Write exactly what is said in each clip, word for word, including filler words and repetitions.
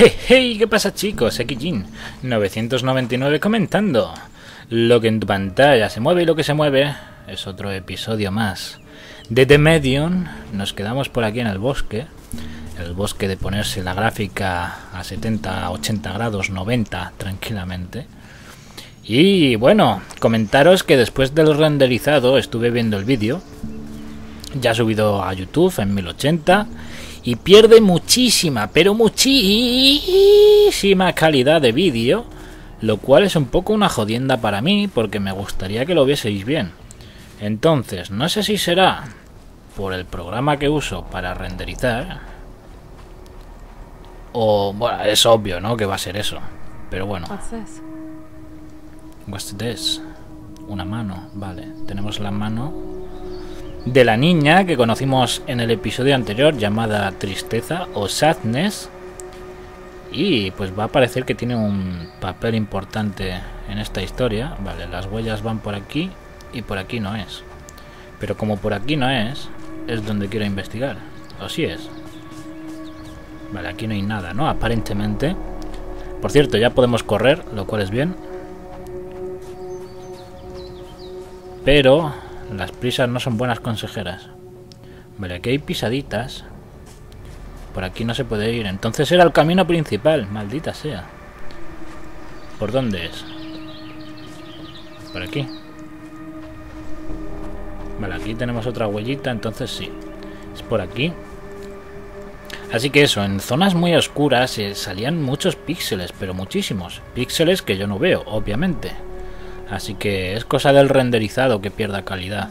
Hey, hey, ¿qué pasa, chicos? Aquí Jin novecientos noventa y nueve comentando. Lo que en tu pantalla se mueve y lo que se mueve es otro episodio más de The Medium. Nos quedamos por aquí en el bosque. El bosque de ponerse la gráfica a setenta, ochenta grados, noventa tranquilamente. Y bueno, comentaros que después del renderizado estuve viendo el vídeo. Ya subido a YouTube en mil ochenta. Y pierde muchísima, pero muchísima calidad de vídeo. Lo cual es un poco una jodienda para mí, porque me gustaría que lo vieseis bien. Entonces, no sé si será por el programa que uso para renderizar. O, bueno, es obvio, ¿no? Que va a ser eso. Pero bueno. What's this? Una mano, vale. Tenemos la mano de la niña que conocimos en el episodio anterior, llamada Tristeza o Sadness. Y pues va a parecer que tiene un papel importante en esta historia. Vale, las huellas van por aquí y por aquí no es. Pero como por aquí no es, es donde quiero investigar. O sí es. Vale, aquí no hay nada, ¿no? Aparentemente. Por cierto, ya podemos correr, lo cual es bien. Pero las prisas no son buenas consejeras. Vale, aquí hay pisaditas. Por aquí no se puede ir. Entonces era el camino principal. Maldita sea. ¿Por dónde es? Por aquí. Vale, aquí tenemos otra huellita. Entonces sí. Es por aquí. Así que eso, en zonas muy oscuras eh, salían muchos píxeles. Pero muchísimos. Píxeles que yo no veo, obviamente. Así que es cosa del renderizado que pierda calidad.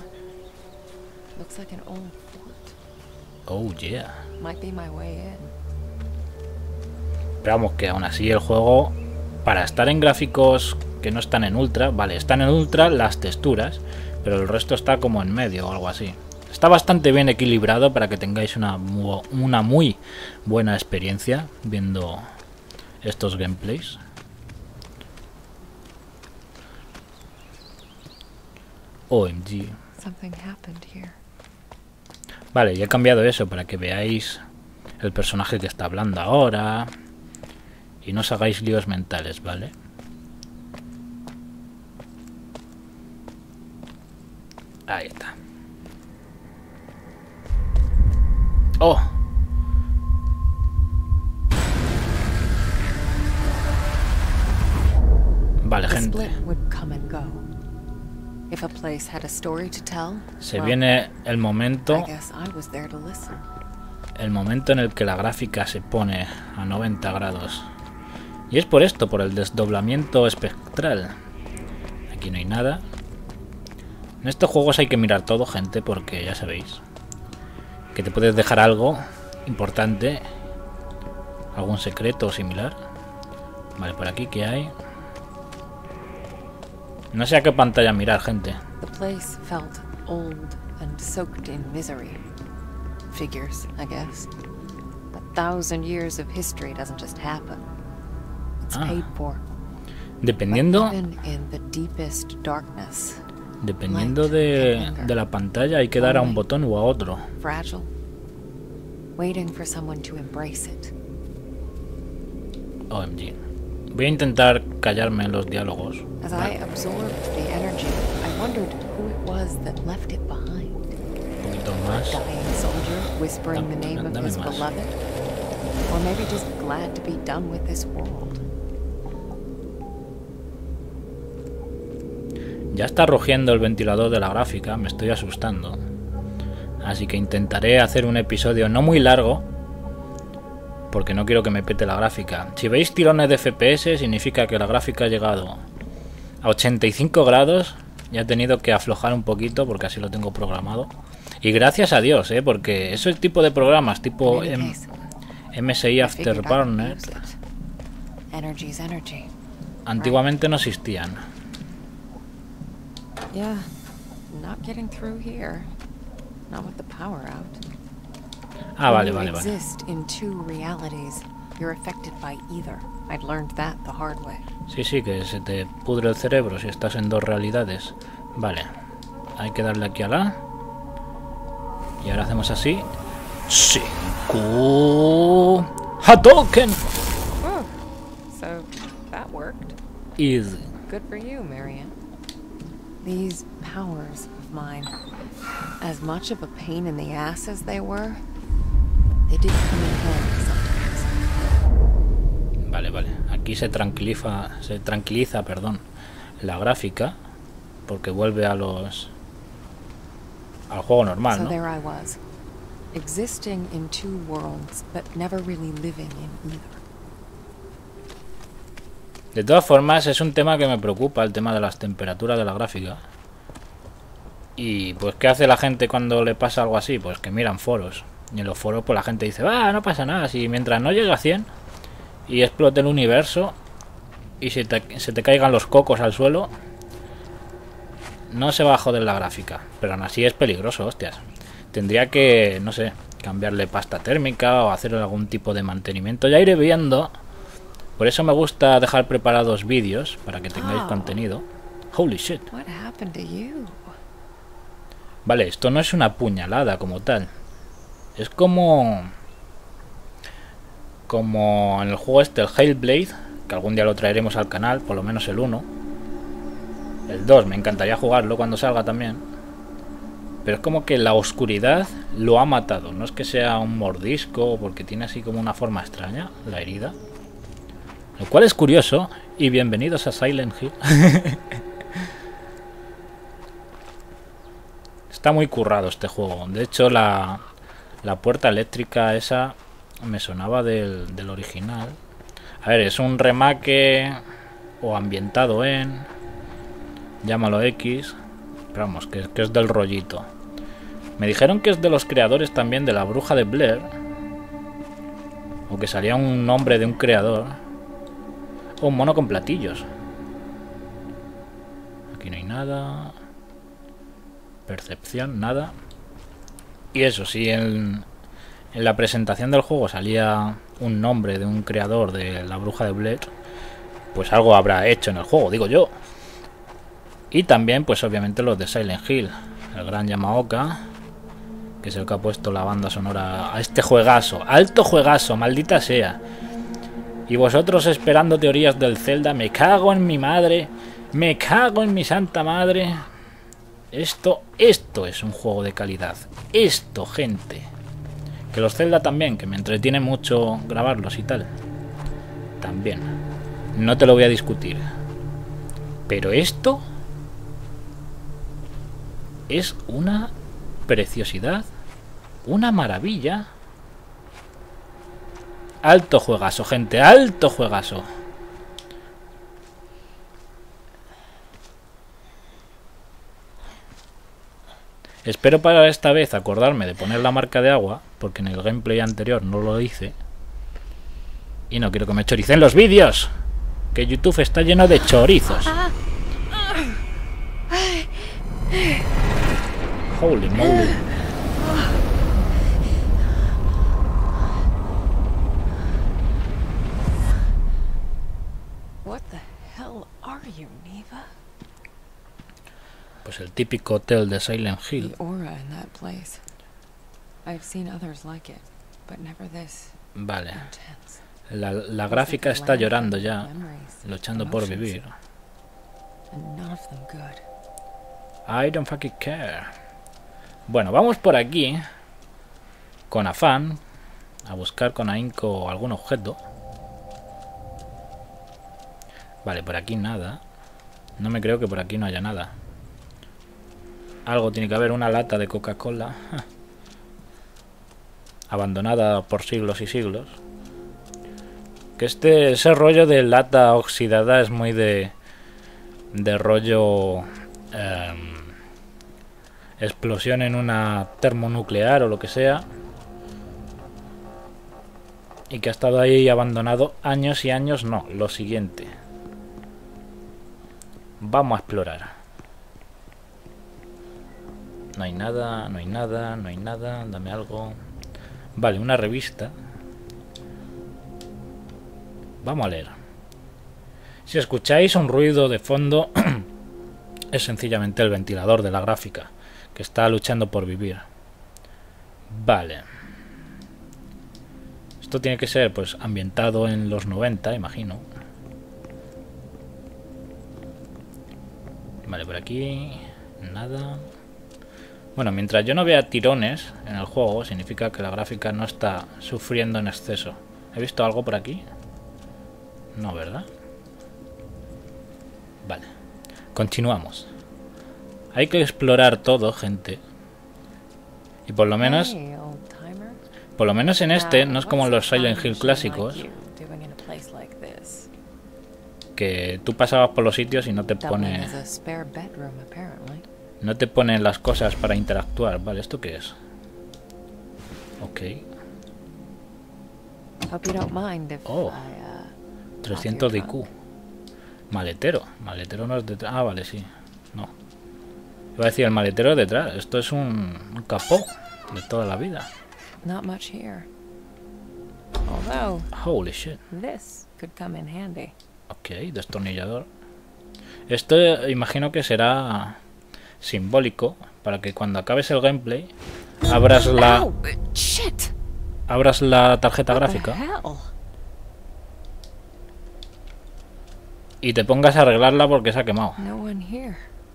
Oh yeah. Pero vamos, que aún así el juego, para estar en gráficos que no están en ultra, vale, están en ultra las texturas, pero el resto está como en medio o algo así. Está bastante bien equilibrado para que tengáis una, una muy buena experiencia viendo estos gameplays. O M G. Vale, ya he cambiado eso para que veáis el personaje que está hablando ahora. Y no os hagáis líos mentales, ¿vale? Ahí está. ¡Oh! Vale, gente. Se viene el momento El momento en el que la gráfica se pone a noventa grados. Y es por esto, por el desdoblamiento espectral. Aquí no hay nada. En estos juegos hay que mirar todo, gente, porque ya sabéis que te puedes dejar algo importante, algún secreto o similar. Vale, por aquí ¿qué hay? No sé a qué pantalla mirar, gente. The place felt old and soaked in misery. Figures, I guess. A thousand years of history doesn't just happen. It's ah. paid for. Dependiendo. Even in the deepest darkness. Dependiendo de, de la pantalla hay que dar a un botón o a otro. Fragile. Waiting for someone to embrace it. O M G. Voy a intentar callarme en los diálogos. As I absorbed the energy, I wondered who it was that left it behind. Un poquito más. Dying soldier whispering the name of his beloved, or maybe just glad to be done with this world. Ya está rugiendo el ventilador de la gráfica, me estoy asustando. Así que intentaré hacer un episodio no muy largo, porque no quiero que me pete la gráfica. Si veis tirones de F P S, significa que la gráfica ha llegado a ochenta y cinco grados. Ya he tenido que aflojar un poquito porque así lo tengo programado. Y gracias a Dios, ¿eh? Porque ese tipo de programas tipo M S I Afterburner antiguamente no existían. Ah, vale, vale, vale. Sí, sí, que se te pudre el cerebro si estás en dos realidades. Vale. Hay que darle aquí a la. Y ahora hacemos así. Cinco. Hadouken. Oh, so that worked. Easy. Good for you, Marianne. These powers of mine, as much of a pain in the ass as they were, they did come in handy sometimes. Vale, vale. Aquí se tranquiliza, se tranquiliza, perdón, la gráfica, porque vuelve a los al juego normal, So ¿no? there I was, existing in two worlds, but never really living in either. De todas formas, es un tema que me preocupa, el tema de las temperaturas de la gráfica. Y pues, ¿qué hace la gente cuando le pasa algo así? Pues que miran foros. Y en los foros, pues la gente dice, va, no pasa nada, si mientras no llegue a cien y explote el universo y se te, se te caigan los cocos al suelo, no se va a joder la gráfica. Pero aún así es peligroso, hostias. Tendría que, no sé, cambiarle pasta térmica o hacer algún tipo de mantenimiento. Ya iré viendo. Por eso me gusta dejar preparados vídeos para que tengáis Oh. contenido. Holy shit. What happened to you? Vale, esto no es una puñalada como tal. Es como... Como en el juego este, el Hellblade, que algún día lo traeremos al canal, por lo menos el uno. El dos, me encantaría jugarlo cuando salga también. Pero es como que la oscuridad lo ha matado. No es que sea un mordisco, porque tiene así como una forma extraña, la herida. Lo cual es curioso. Y bienvenidos a Silent Hill. Está muy currado este juego. De hecho, la, la puerta eléctrica esa me sonaba del, del original. A ver, es un remake o ambientado en... Llámalo X. Pero vamos, que, que es del rollito. Me dijeron que es de los creadores también de La Bruja de Blair. O que salía un nombre de un creador. O un mono con platillos. Aquí no hay nada. Percepción, nada. Y eso, si en, en la presentación del juego salía un nombre de un creador de La Bruja de Blair, pues algo habrá hecho en el juego, digo yo. Y también, pues obviamente los de Silent Hill. El gran Yamaoka, que es el que ha puesto la banda sonora a este juegazo. Alto juegazo, maldita sea. Y vosotros esperando teorías del Zelda. Me cago en mi madre. Me cago en mi santa madre. Esto, esto es un juego de calidad. Esto, gente. Que los Zelda también, que me entretiene mucho grabarlos y tal. También. No te lo voy a discutir. Pero esto es una preciosidad. Una maravilla. Alto juegazo, gente. Alto juegazo. Espero para esta vez acordarme de poner la marca de agua, porque en el gameplay anterior no lo hice. Y no quiero que me choricen los vídeos, que YouTube está lleno de chorizos. Holy moly. What the hell are you, Neva? Pues el típico hotel de Silent Hill. The aura in that place. I've seen others like it, but never this Vale. intense. La, la gráfica está llorando ya, luchando por vivir. And none of them good. I don't fucking care. Bueno, vamos por aquí con afán a buscar con ahínco algún objeto. Vale, por aquí nada. No me creo que por aquí no haya nada. Algo tiene que haber, una lata de Coca-Cola abandonada por siglos y siglos. Que este ese rollo de lata oxidada es muy de de rollo eh, explosión en una termonuclear o lo que sea, y que ha estado ahí abandonado años y años. No, lo siguiente. Vamos a explorar. No hay nada, no hay nada, no hay nada. Dame algo. Vale, una revista. Vamos a leer. Si escucháis un ruido de fondo, es sencillamente el ventilador de la gráfica, que está luchando por vivir. Vale. Esto tiene que ser, pues, ambientado en los noventa, imagino. Vale, por aquí... nada... Bueno, mientras yo no vea tirones en el juego, significa que la gráfica no está sufriendo en exceso. ¿He visto algo por aquí? No, ¿verdad? Vale. Continuamos. Hay que explorar todo, gente. Y por lo menos... Por lo menos en este, no es como en los Silent Hill clásicos, que tú pasabas por los sitios y no te pone... No te ponen las cosas para interactuar. Vale, ¿esto qué es? Ok. Oh, trescientos de I Q. Maletero. Maletero no es detrás. Ah, vale, sí. No. Iba a decir, el maletero es detrás. Esto es un, un capó de toda la vida. Not much here. Although, holy shit. This could come in handy. Ok, destornillador. Esto imagino que será simbólico para que cuando acabes el gameplay abras la Oh, shit. abras la tarjeta What the gráfica hell? y te pongas a arreglarla porque se ha quemado. No one here.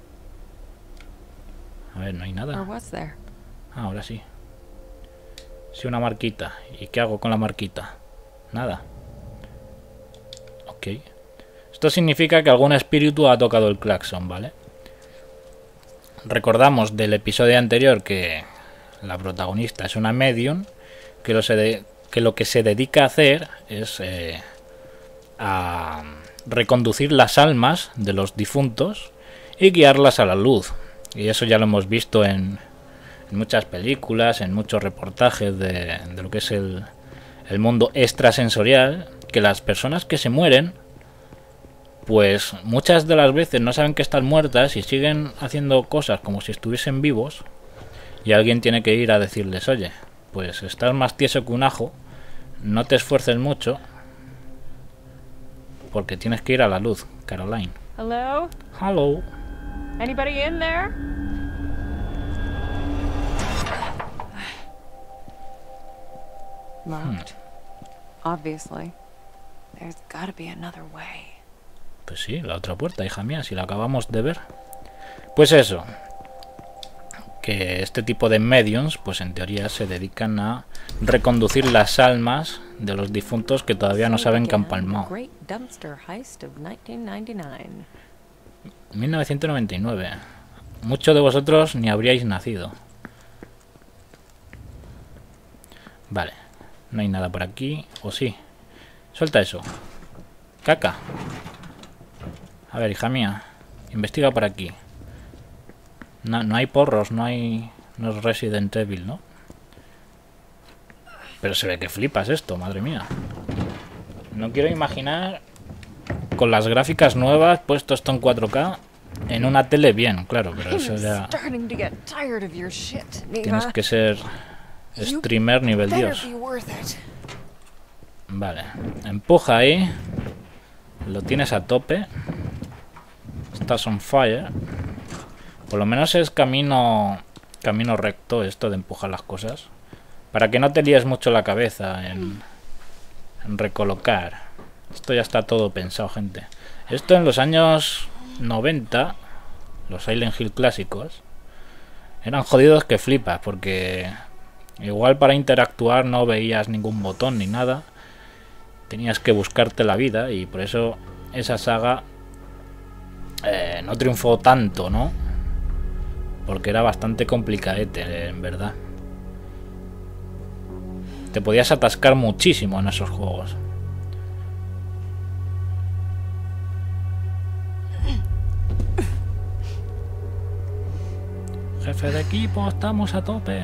A ver, no hay Or nada. was there? Ah, ahora sí. Sí, una marquita. ¿Y qué hago con la marquita? Nada. Ok. Esto significa que algún espíritu ha tocado el claxon, ¿vale? Recordamos del episodio anterior que la protagonista es una medium, que lo, se de, que, lo que se dedica a hacer es eh, a reconducir las almas de los difuntos y guiarlas a la luz. Y eso ya lo hemos visto en, en muchas películas, en muchos reportajes de, de lo que es el, el mundo extrasensorial, que las personas que se mueren, pues muchas de las veces no saben que están muertas y siguen haciendo cosas como si estuviesen vivos, y alguien tiene que ir a decirles, oye, pues estás más tieso que un ajo, no te esfuerces mucho porque tienes que ir a la luz, Caroline. Hello? Hello. Anybody in there? Locked. Obviously. There's gotta be another way. Pues sí, la otra puerta, hija mía, si la acabamos de ver. Pues eso, que este tipo de mediums, pues en teoría se dedican a reconducir las almas de los difuntos que todavía no saben que han palmado. mil novecientos noventa y nueve. Muchos de vosotros ni habríais nacido. Vale, no hay nada por aquí, o sí. Suelta eso. Caca. A ver, hija mía, investiga por aquí. No, no hay porros, no hay... No es Resident Evil, ¿no? Pero se ve que flipas esto, madre mía. No quiero imaginar con las gráficas nuevas, puesto esto en cuatro K, en una tele bien, claro, pero eso ya... Tienes que ser streamer nivel Dios. Vale, empuja ahí. Lo tienes a tope. Estás on fire. Por lo menos es camino camino recto esto de empujar las cosas, para que no te líes mucho la cabeza en, en recolocar. Esto ya está todo pensado, gente. Esto en los años noventa, los Silent Hill clásicos, eran jodidos que flipas, porque igual para interactuar no veías ningún botón ni nada. Tenías que buscarte la vida, y por eso esa saga eh, no triunfó tanto, ¿no? Porque era bastante complicadete, en verdad. Te podías atascar muchísimo en esos juegos. Jefe de equipo, estamos a tope.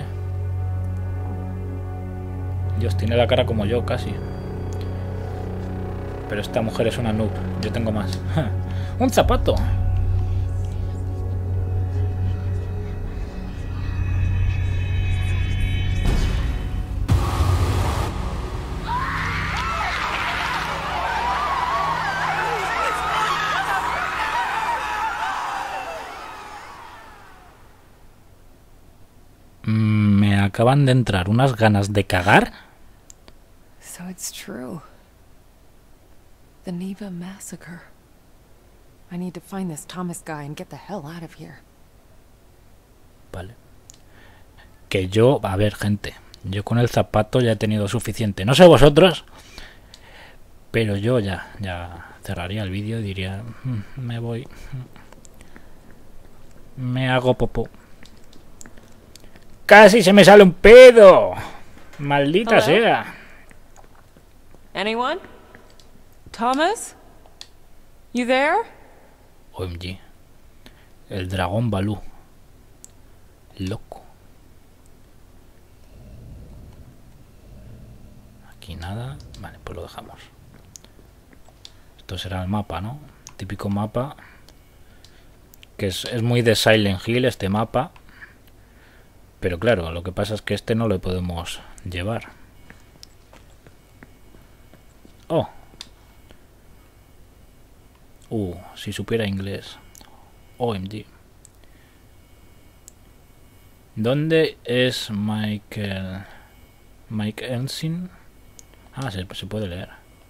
Dios, tiene la cara como yo, casi. Pero esta mujer es una noob. Yo tengo más. ¡Un zapato! Me acaban de entrar unas ganas de cagar. So it's true. The Neva massacre. I need to find this Thomas guy and get the hell out of here. Vale. Que yo, a ver, gente, yo con el zapato ya he tenido suficiente. No sé vosotros, pero yo ya, ya cerraría el vídeo y diría, me voy, me hago popó. ¡Casi se me sale un pedo! ¡Maldita Hello? sea! Anyone? Thomas? You there? O M G. El dragón Balú. Loco. Aquí nada. Vale, pues lo dejamos. Esto será el mapa, ¿no? Típico mapa. Que es, es muy de Silent Hill este mapa. Pero claro, lo que pasa es que este no lo podemos llevar. Oh. Uh, si supiera inglés. O M G. ¿Dónde es Michael? Mike Ensign. Ah, se, se puede leer.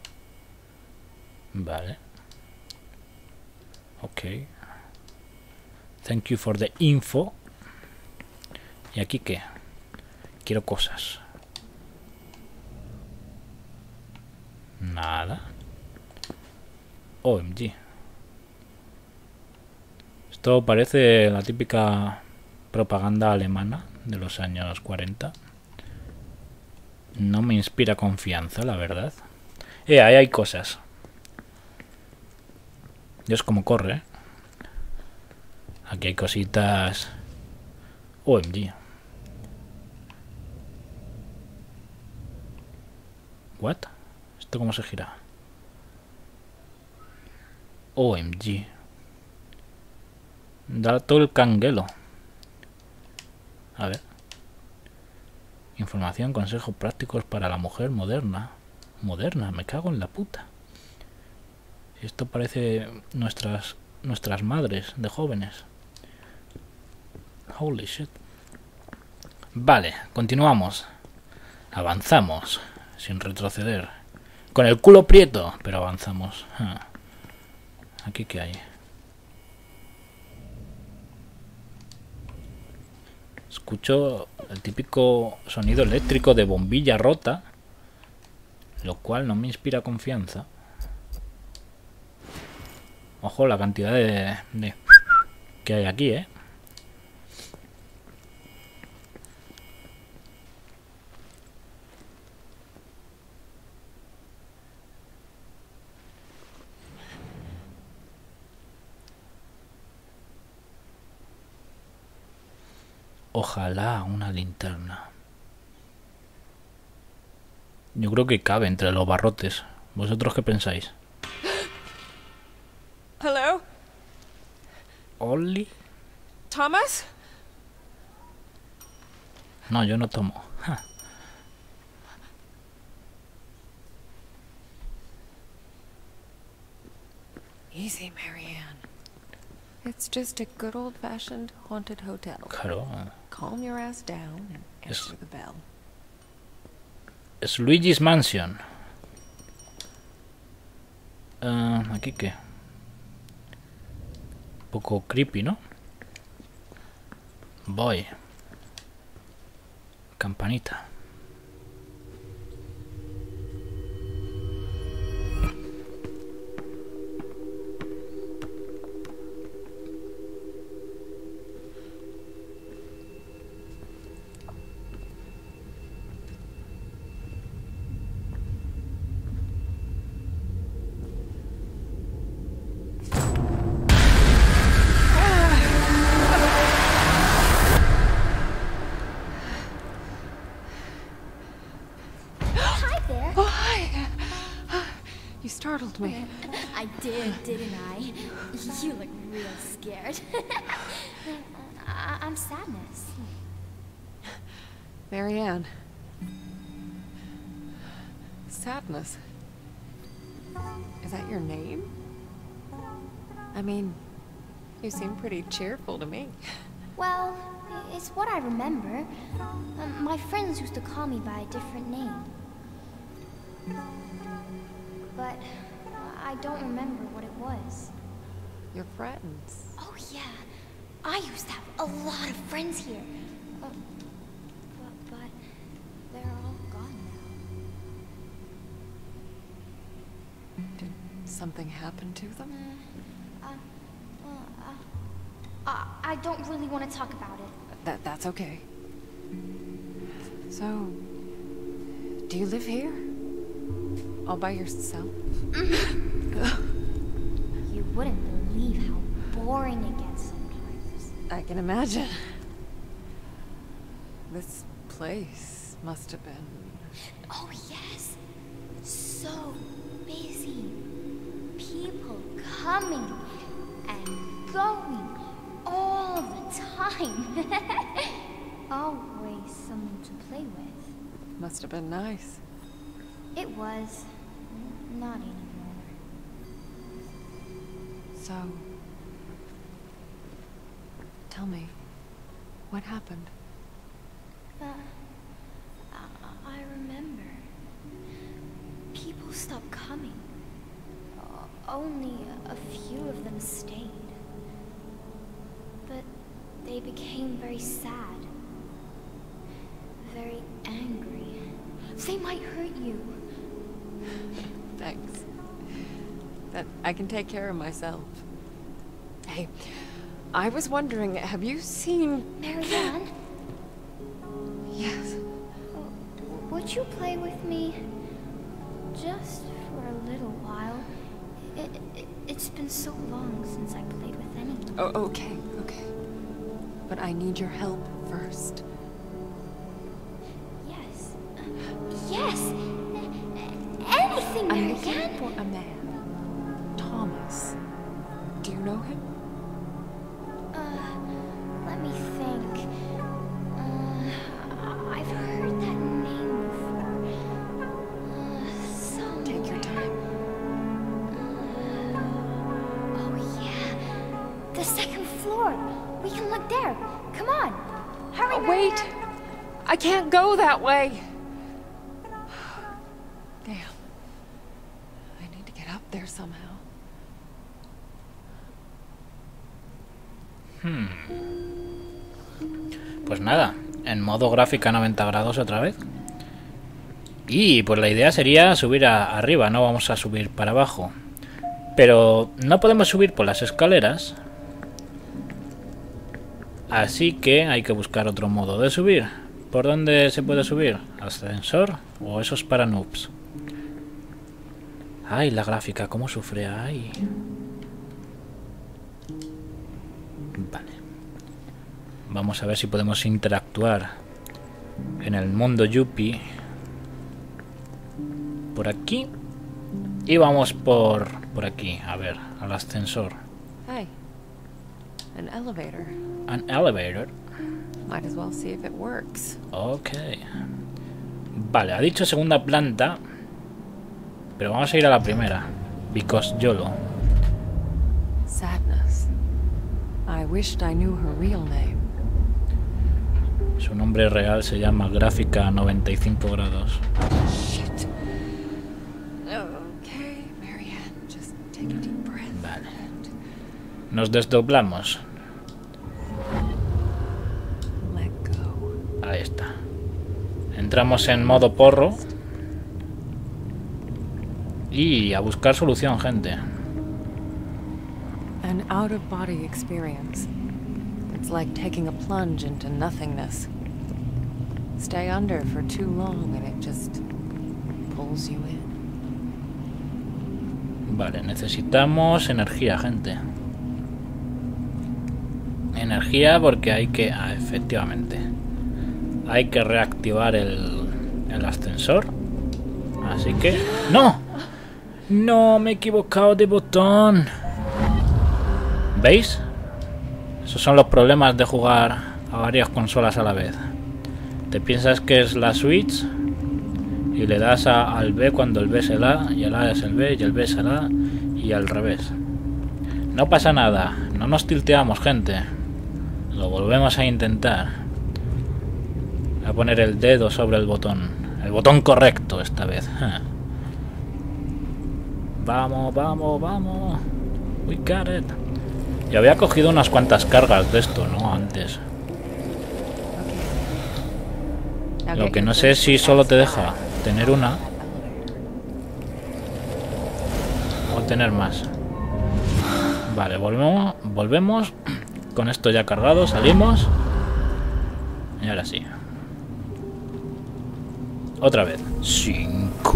Vale. Ok. Thank you for the info. ¿Y aquí qué? Quiero cosas. Nada. O M G. Esto parece la típica propaganda alemana de los años cuarenta. No me inspira confianza, la verdad. Eh, ahí hay cosas. Dios, como corre, ¿eh? Aquí hay cositas. O M G. What? ¿Esto cómo se gira? O M G. Dato el canguelo. A ver. Información, consejos prácticos para la mujer moderna. Moderna, me cago en la puta. Esto parece nuestras nuestras madres de jóvenes. Holy shit. Vale, continuamos. Avanzamos sin retroceder. Con el culo prieto, pero avanzamos. Ah. Aquí qué hay. Escucho el típico sonido eléctrico de bombilla rota, lo cual no me inspira confianza. Ojo la cantidad de, de que hay aquí, ¿eh? Ojalá una linterna. Yo creo que cabe entre los barrotes. ¿Vosotros qué pensáis? Hello? ¿Oli? Thomas? No, yo no tomo. Ja. Easy, Marianne. It's just a good old-fashioned haunted hotel. Claro. Calm your ass down and answer Es- the bell. Es Luigi's Mansion. Ah, ¿aquí qué? Un poco creepy, ¿no? Voy. Campanita. Hi there. Oh, hi! You startled me. I did, didn't I? You look real scared. I- I'm Sadness. Marianne. Sadness. Is that your name? I mean, you seem pretty cheerful to me. Well, i- it's what I remember. Um, my friends used to call me by a different name. But I don't remember what it was. Your friends. Oh yeah, I used to have a lot of friends here. Uh, but, but they're all gone now. Did something happen to them? Uh, uh, well, uh, I, I don't really want to talk about it. That that's okay. So, do you live here? All by yourself? You wouldn't believe how boring it gets sometimes. I can imagine. This place must have been... Oh yes, so busy. People coming and going all the time. Always someone to play with. Must have been nice. It was. Not anymore. So... Tell me, what happened? Uh, I, I remember. People stopped coming. O- only a few of them stayed. But they became very sad. Very angry. They might hurt you. Thanks. That I can take care of myself. Hey, I was wondering, have you seen... Marianne? Yes. Would you play with me? Just for a little while. It, it, it's been so long since I played with anyone. Oh, okay, okay. But I need your help first. Yes. Uh, yes! Anything, I'm looking Marianne! for a man. Thomas. Do you know him? Uh, let me think. Uh, I've heard that name before. Uh, somewhere. Take your time. Uh, oh yeah, the second floor. We can look there. Come on, hurry! Oh, wait! Marianne. I can't go that way! Damn. I need to get up there somehow. Hmm. Pues nada, en modo gráfica noventa grados otra vez. Y pues la idea sería subir a, arriba, no vamos a subir para abajo. Pero no podemos subir por las escaleras. Así que hay que buscar otro modo de subir. ¿Por dónde se puede subir? ¿Ascensor? ¿O eso es para noobs? Ay, la gráfica, cómo sufre. Ay. Vale. Vamos a ver si podemos interactuar en el mundo Yuppie. Por aquí. Y vamos por, por aquí, a ver, al ascensor. Hey. An elevator. An elevator. Might as well see if it works. Ok. Vale, ha dicho segunda planta. Pero vamos a ir a la primera. Because YOLO. Sadness. I wished I knew her real name. Su nombre real se llama Gráfica noventa y cinco grados. Shit. Okay, Marianne, just take a deep breath. Vale. Nos desdoblamos. Let go. Ahí está. Entramos en modo porro. Y a buscar solución, gente. An out-of-body experience. It's like taking a plunge into nothingness. Stay under for too long and it just pulls you in. Vale, necesitamos energía, gente. Energía porque hay que... Ah, efectivamente. Hay que reactivar el, el ascensor. Así que... ¡No! ¡No! Me he equivocado de botón. ¿Veis? Esos son los problemas de jugar a varias consolas a la vez. Te piensas que es la Switch y le das a, al B cuando el B es el A y el A es el B y el B es el A y al revés. No pasa nada, no nos tilteamos, gente. Lo volvemos a intentar. Voy a poner el dedo sobre el botón. El botón correcto esta vez. Vamos, vamos, vamos. We got it. Yo había cogido unas cuantas cargas de esto, ¿no? Antes. Lo que no sé es si solo te deja tener una o tener más. Vale, volvemos, volvemos. Con esto ya cargado, salimos. Y ahora sí. Otra vez. Cinco.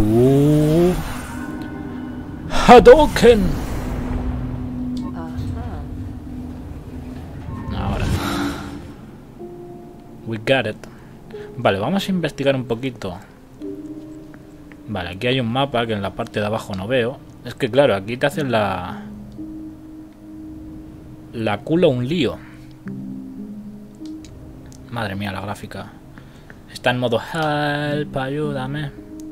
Hadouken. Ahora. We got it. Vale, vamos a investigar un poquito. Vale, aquí hay un mapa que en la parte de abajo no veo. Es que claro, aquí te hacen la... La culo un lío. Madre mía, la gráfica. Está en modo help, ayúdame.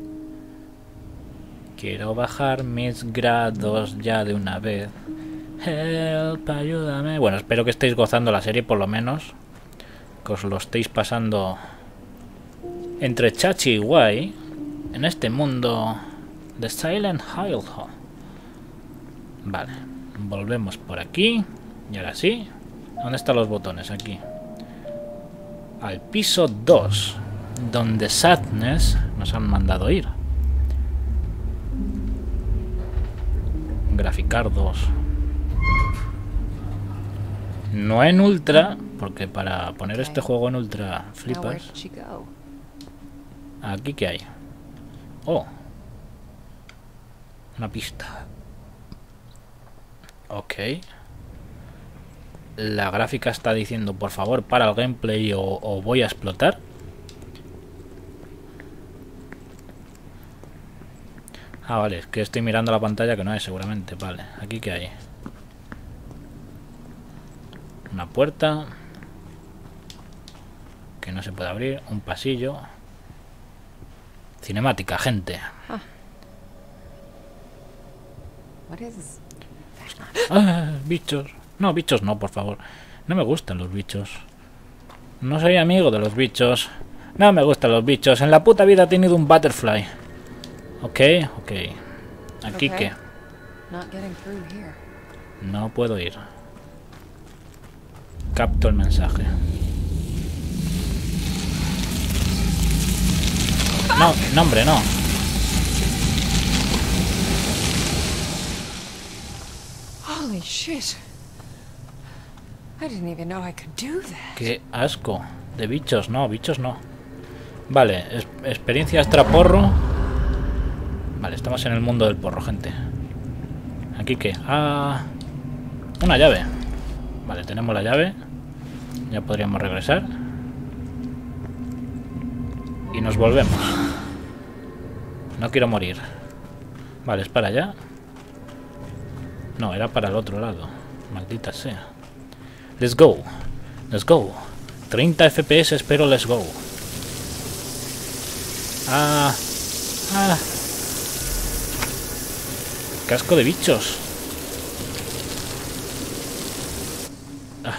Quiero bajar mis grados ya de una vez. Help, ayúdame. Bueno, espero que estéis gozando la serie por lo menos. Que os lo estéis pasando entre chachi y guay. En este mundo de Silent Hill. Vale, volvemos por aquí. Y ahora sí. ¿Dónde están los botones? Aquí. Al piso dos. Donde Sadness nos han mandado ir. Graficardos. No en ultra, porque para poner este juego en ultra flipas. Aquí que hay. Oh. Una pista. Ok. La gráfica está diciendo, por favor, para el gameplay o, o voy a explotar. Ah, vale, es que estoy mirando la pantalla que no es, seguramente. Vale, aquí que hay. Una puerta que no se puede abrir. Un pasillo. Cinemática, gente. Huh. What is... Ah, bichos. No, bichos no, por favor. No me gustan los bichos. No soy amigo de los bichos. No me gustan los bichos. En la puta vida he tenido un butterfly. Ok, ok. ¿Aquí Okay. qué? Not getting through here. No puedo ir. Capto el mensaje. No, no, hombre, no. Holy shit. I didn't even know I could do that. Qué asco. De bichos, no, bichos no. Vale, es, experiencia extra porro. Vale, estamos en el mundo del porro, gente. ¿Aquí qué? Ah, una llave. Vale, tenemos la llave. Ya podríamos regresar. Y nos volvemos. No quiero morir. Vale, es para allá. No, era para el otro lado. Maldita sea. Let's go. Let's go. treinta F P S, pero let's go. Ah. Ah. Casco de bichos. Ah.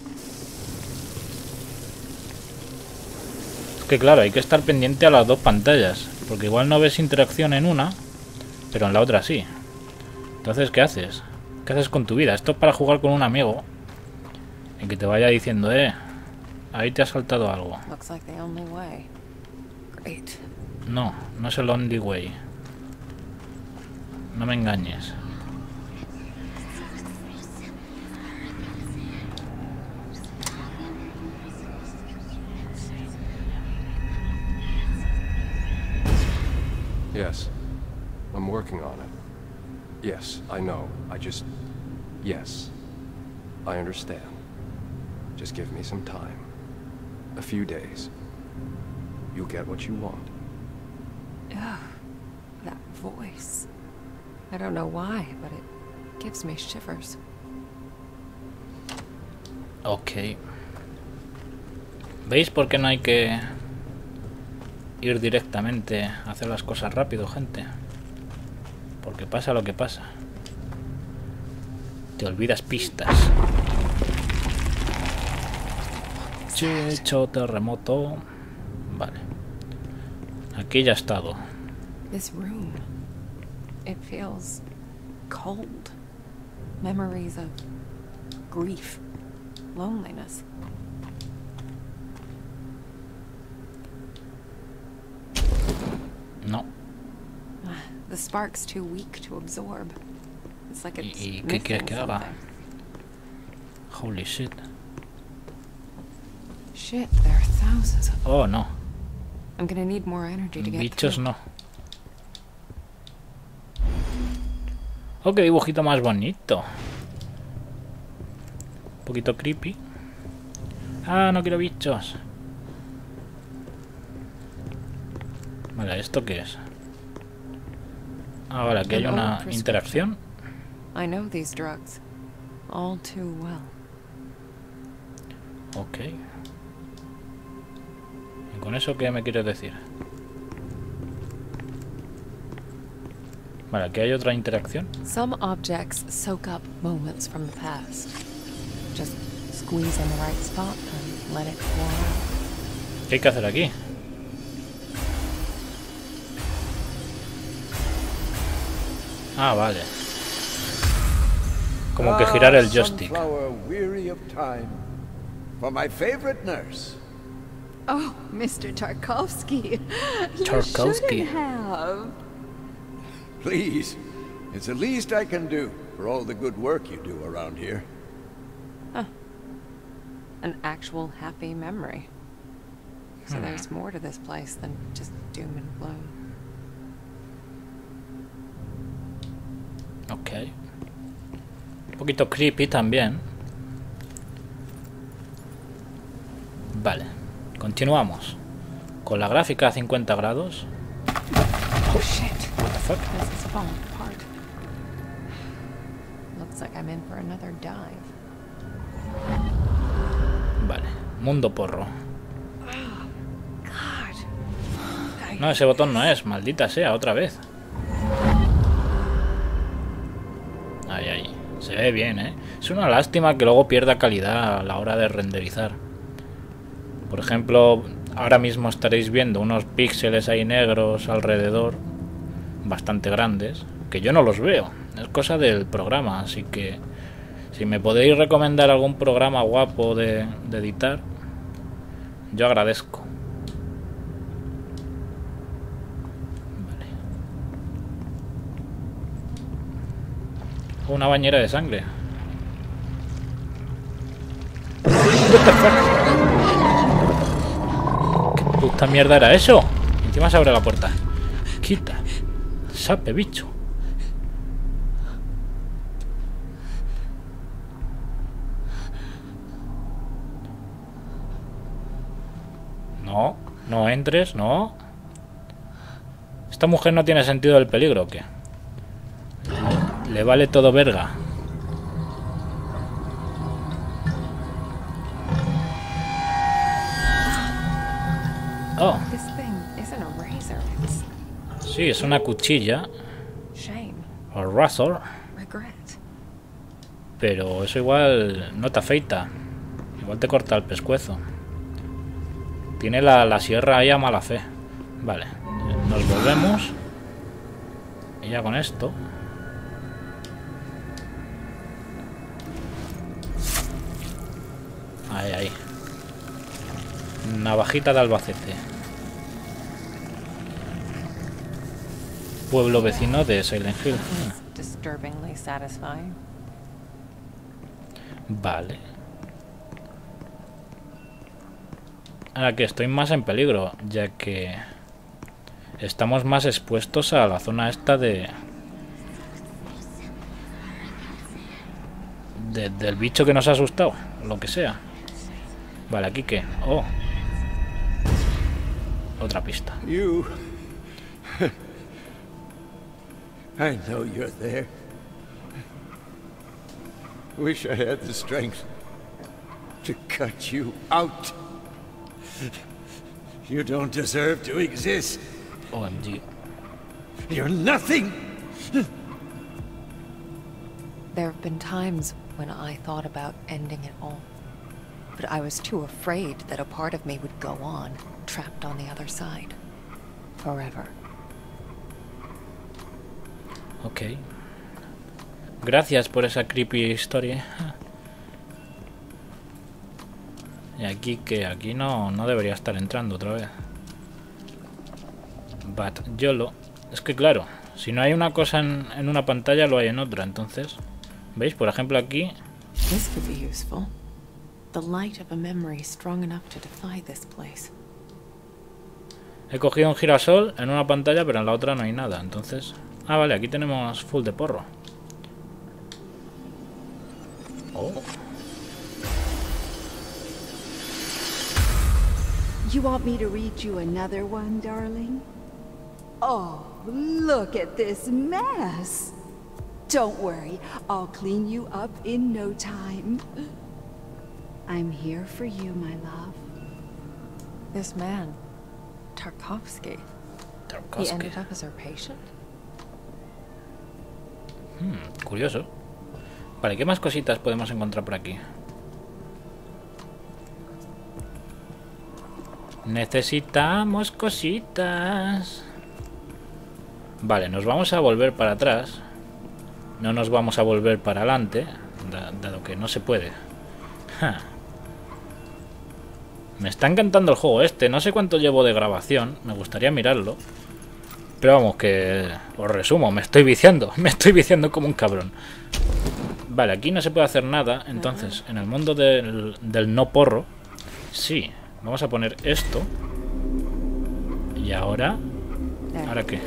Es que claro, hay que estar pendiente a las dos pantallas. Porque igual no ves interacción en una, pero en la otra sí. Entonces, ¿qué haces? ¿Qué haces con tu vida? Esto es para jugar con un amigo. Y que te vaya diciendo, eh, ahí te ha saltado algo. Looks like the only way. Great. No, no es el only way. No me engañes. Yes, I'm working on it. Yes, I know. I just... Yes, I understand. Just give me some time. A few days. You'll get what you want. Ugh, that voice. I don't know why, but it gives me shivers. Ok. ¿Veis por qué no hay que ir directamente a hacer las cosas rápido, gente? Porque pasa lo que pasa. Te olvidas pistas. Chicho, terremoto. Vale. Aquí ya he estado. This room. It feels cold. Memories of grief, loneliness. No. The spark's too weak to absorb. It's like it's ¿Y qué quieres que haga? something. Holy shit. Shit, there are thousands of them. Oh, no. I'm gonna need more energy to get Bichos through. no. Oh, qué dibujito más bonito. Un poquito creepy. Ah, no quiero bichos. Vale, ¿esto qué es? Ah, vale, aquí hay An una old prescription. interacción. I know these drugs all too well. Ok. ¿Y con eso qué me quieres decir? Vale, aquí hay otra interacción. Some objects soak up moments from the past. Just squeeze in the right spot and let it pour out. ¿Qué hay que hacer aquí? Ah, vale. Como que girar el joystick. Sunflower, weary of time. For my favorite nurse. Oh, Mister Tarkovsky. You Tarkovsky. shouldn't have. Please, it's the least I can do for all the good work you do around here. An actual happy memory. So there's more to this place than just doom and gloom. Ok. Un poquito creepy también. Vale. Continuamos. Con la gráfica a cincuenta grados. Oh shit. What the fuck? This is falling apart. Looks like I'm in for another dive. Vale. Mundo porro. God. I No, ese botón no es. Maldita sea, otra vez. Ahí, ahí. Se ve bien, ¿eh? Es una lástima que luego pierda calidad a la hora de renderizar. Por ejemplo, ahora mismo estaréis viendo unos píxeles ahí negros alrededor, bastante grandes, que yo no los veo. Es cosa del programa, así que si me podéis recomendar algún programa guapo de, de editar, yo agradezco. Vale. Una bañera de sangre. ¿Qué puta mierda era eso? Encima se abre la puerta. Quita. Sape, bicho. No, no entres, no. ¿Esta mujer no tiene sentido del peligro o qué? Le vale todo verga. Oh, This thing isn't a razor. It's sí, es una cuchilla. shame, O razor. regret. Pero eso igual no te afeita. Igual te corta el pescuezo. Tiene la, la sierra ahí a mala fe. Vale. Nos volvemos. Y ya con esto. Ahí, ahí. Navajita de Albacete. Pueblo vecino de Silent Hill. It's disturbingly satisfying. Vale. Ahora que estoy más en peligro, ya que estamos más expuestos a la zona esta de... de del bicho que nos ha asustado, lo que sea. Vale, ¿aquí qué? Oh. Otra pista. You... I know you're there. Wish I had the strength to cut you out. You don't deserve to exist. O M G. You're nothing. There have been times when I thought about ending it all. But I was too afraid that a part of me would go on, trapped on the other side. Forever. Ok. Gracias por esa creepy historia. Y aquí que aquí no, no debería estar entrando otra vez. But YOLO. Es que claro, si no hay una cosa en, en una pantalla, lo hay en otra. Entonces, ¿veis? Por ejemplo aquí. This could be useful. The light of a memory strong enough to defy this place. He cogido un girasol en una pantalla, pero en la otra no hay nada. Entonces, ah, vale, aquí tenemos full de porro. Oh. You want me to read you another one, darling? Oh, look at this mess. Don't worry, I'll clean you up in no time. I'm here for you, my love. This man, Tarkovsky. Tarkovsky. He ended up as her patient? Hmm, curioso. Vale, ¿qué más cositas podemos encontrar por aquí? Necesitamos cositas. Vale, nos vamos a volver para atrás. No nos vamos a volver para adelante, dado que no se puede. Ja. Me está encantando el juego este. No sé cuánto llevo de grabación. Me gustaría mirarlo. Pero vamos, que os resumo. Me estoy viciando. Me estoy viciando como un cabrón. Vale, aquí no se puede hacer nada. Entonces, en el mundo del, del no porro, sí. Vamos a poner esto. Y ahora... ¿Ahora qué?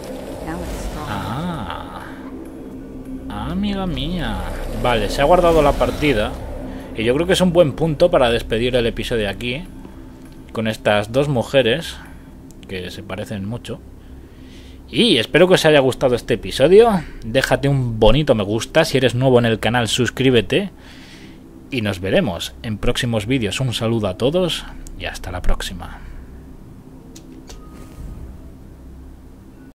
Ah, ah, amiga mía. Vale, se ha guardado la partida. Y yo creo que es un buen punto para despedir el episodio aquí. Con estas dos mujeres que se parecen mucho. Y espero que os haya gustado este episodio. Déjate un bonito me gusta. Si eres nuevo en el canal, suscríbete. Y nos veremos en próximos vídeos. Un saludo a todos y hasta la próxima.